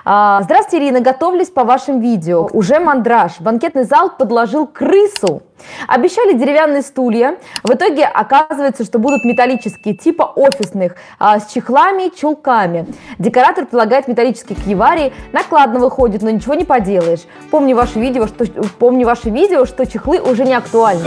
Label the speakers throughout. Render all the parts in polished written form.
Speaker 1: Здравствуйте, Ирина, готовлюсь по вашим видео. Уже мандраж. Банкетный зал подложил крысу. Обещали деревянные стулья. В итоге оказывается, что будут металлические, типа офисных, с чехлами и чулками. Декоратор предлагает металлические кьявари. Накладно выходит, но ничего не поделаешь. Помню ваше видео, что чехлы уже не актуальны.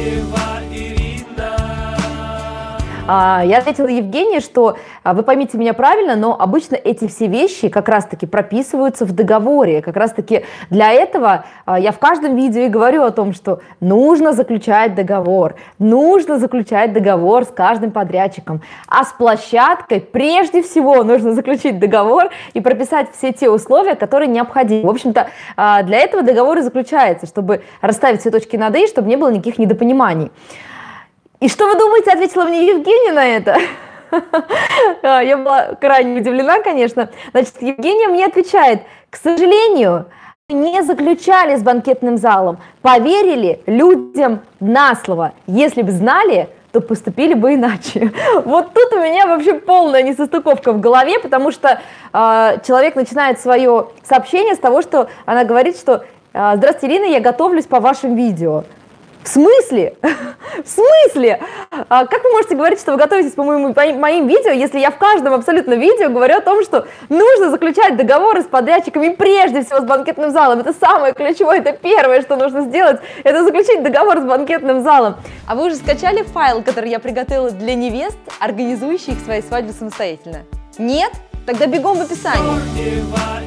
Speaker 1: Я ответила Евгении, что вы поймите меня правильно, но обычно эти все вещи как раз-таки прописываются в договоре. Как раз-таки для этого я в каждом видео и говорю о том, что нужно заключать договор. Нужно заключать договор с каждым подрядчиком. А с площадкой прежде всего нужно заключить договор и прописать все те условия, которые необходимы. В общем-то, для этого договор и заключается, чтобы расставить все точки над «и», чтобы не было никаких недопониманий. И что вы думаете, ответила мне Евгения на это? Я была крайне удивлена, конечно. Значит, Евгения мне отвечает: к сожалению, не заключали с банкетным залом, поверили людям на слово. Если бы знали, то поступили бы иначе. Вот тут у меня вообще полная несостыковка в голове, потому что человек начинает свое сообщение с того, что она говорит, что «Здравствуйте, Ирина, я готовлюсь по вашим видео». В смысле? В смысле? Как вы можете говорить, что вы готовитесь по моим видео, если я в каждом абсолютно видео говорю о том, что нужно заключать договоры с подрядчиками, и прежде всего с банкетным залом. Это самое ключевое, это первое, что нужно сделать, это заключить договор с банкетным залом. А вы уже скачали файл, который я приготовила для невест, организующих свои свадьбы самостоятельно? Нет? Тогда бегом в описании.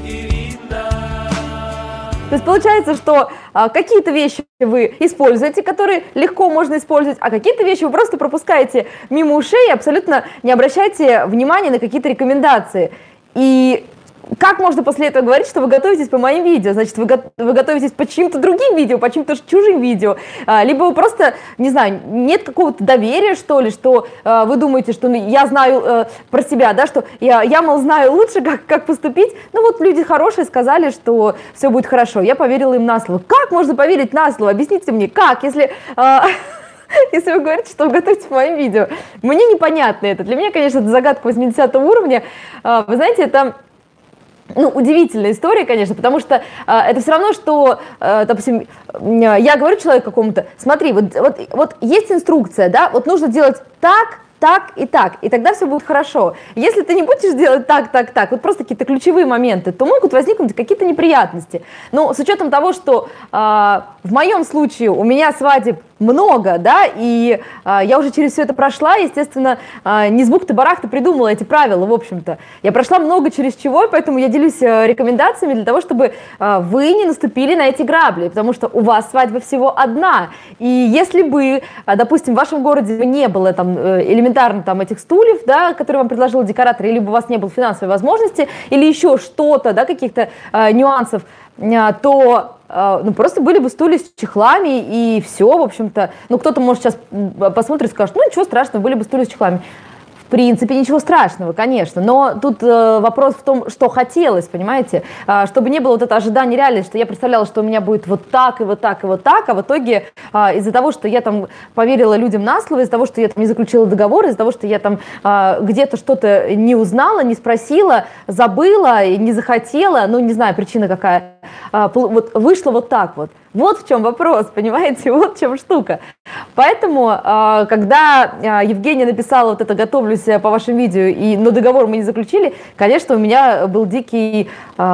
Speaker 1: То есть получается, что какие-то вещи вы используете, которые легко можно использовать, а какие-то вещи вы просто пропускаете мимо ушей и абсолютно не обращаете внимания на какие-то рекомендации. И как можно после этого говорить, что вы готовитесь по моим видео? Значит, вы готовитесь по чьим-то другим видео, по чьим-то чужим видео. Либо вы просто, не знаю, нет какого-то доверия, что ли, что вы думаете, что я знаю про себя, да, что я, мол, знаю лучше, как поступить. Ну вот люди хорошие сказали, что все будет хорошо. Я поверила им на слово. Как можно поверить на слово? Объясните мне, как, если... Если вы говорите, что вы готовитесь по моим видео. Мне непонятно это. Для меня, конечно, это загадка 80 уровня. Вы знаете, это... Ну, удивительная история, конечно, потому что это все равно, что, допустим, я говорю человеку какому-то: смотри, вот есть инструкция, да, вот нужно делать так, и тогда все будет хорошо. Если ты не будешь делать так, вот просто какие-то ключевые моменты, то могут возникнуть какие-то неприятности. Но с учетом того, что в моем случае у меня свадеб много, да, и я уже через все это прошла, естественно, не с бухты-барахты придумала эти правила, в общем-то. Я прошла много через чего, поэтому я делюсь рекомендациями для того, чтобы вы не наступили на эти грабли, потому что у вас свадьба всего одна. И если бы, допустим, в вашем городе не было там элементарно там этих стульев, да, которые вам предложил декоратор, либо у вас не было финансовой возможности, или еще что-то, да, каких-то нюансов, то ну, просто были бы стулья с чехлами, и все, в общем-то. Ну, кто-то, может, сейчас посмотрит и скажет: ну, ничего страшного, были бы стулья с чехлами. В принципе, ничего страшного, конечно, но тут вопрос в том, что хотелось, понимаете, чтобы не было вот это ожидание реальности, что я представляла, что у меня будет вот так, и вот так, и вот так, а в итоге из-за того, что я там поверила людям на слово, из-за того, что я там не заключила договор, из-за того, что я там где-то что-то не узнала, не спросила, забыла, не захотела, ну, не знаю, причина какая, вот вышло вот так вот. Вот в чем вопрос, понимаете, вот в чем штука. Поэтому, когда Евгения написала вот это «готовлюсь по вашим видео», но договор мы не заключили, конечно, у меня был дикий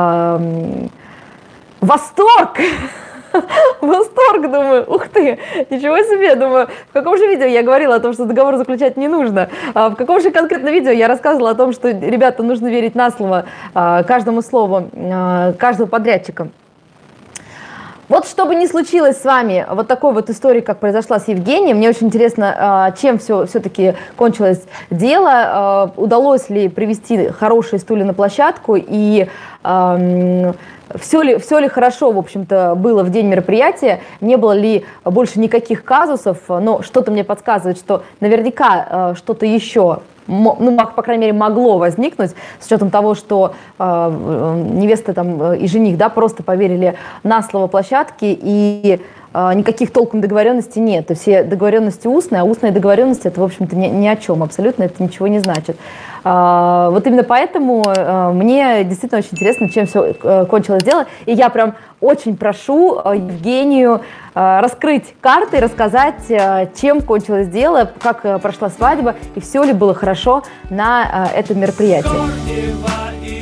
Speaker 1: восторг. Восторг, думаю, ух ты, ничего себе, думаю, в каком же видео я говорила о том, что договор заключать не нужно, в каком же конкретно видео я рассказывала о том, что, ребята, нужно верить на слово каждому слову, каждого подрядчика. Вот чтобы не случилось с вами вот такой вот истории, как произошла с Евгением, мне очень интересно, чем все-таки кончилось дело, удалось ли привести хорошие стулья на площадку, и все ли хорошо, в общем-то, было в день мероприятия, не было ли больше никаких казусов, но что-то мне подсказывает, что наверняка что-то еще, ну, по крайней мере, могло возникнуть, с учетом того, что невеста там и жених, да, просто поверили на слово площадки, и никаких толком договоренностей нет. То есть все договоренности устные, а устные договоренности это, в общем-то, ни о чем абсолютно, это ничего не значит. Вот именно поэтому мне действительно очень интересно, чем все кончилось дело. И я прям очень прошу Евгению раскрыть карты и рассказать, чем кончилось дело, как прошла свадьба и все ли было хорошо на этом мероприятии.